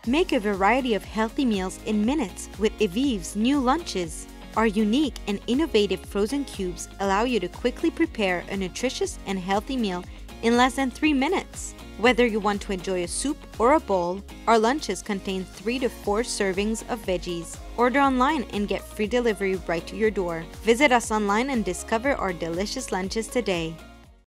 Make a variety of healthy meals in minutes with Evive's new lunches. Our unique and innovative frozen cubes allow you to quickly prepare a nutritious and healthy meal in less than 3 minutes. Whether you want to enjoy a soup or a bowl, our lunches contain 3 to 4 servings of veggies. Order online and get free delivery right to your door. Visit us online and discover our delicious lunches today.